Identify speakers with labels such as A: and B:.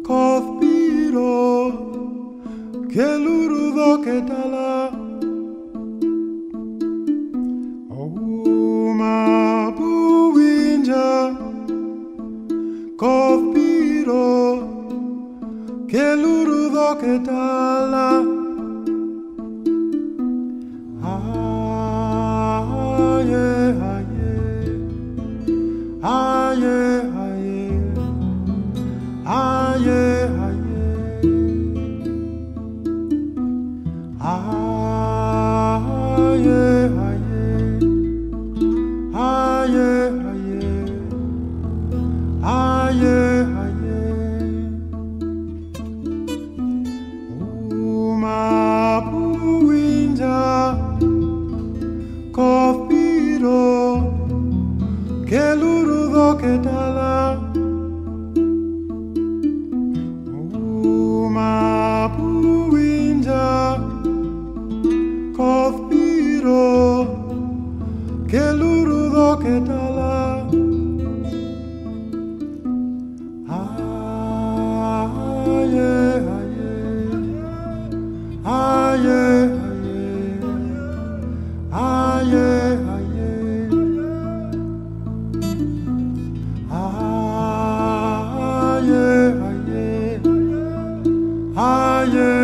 A: cooped, que lurudo que tala. Uma buinja, cooped, que lurudo que tala. Aye, aye, aye, aye, aye, aye, aye, aye, aye, aye. Uma buinja, cooped, que lurudo que tala. Uma buinja, cooped, que lurudo que tala. Aye, aye, aye, aye, aye, aye, aye, aye, aye.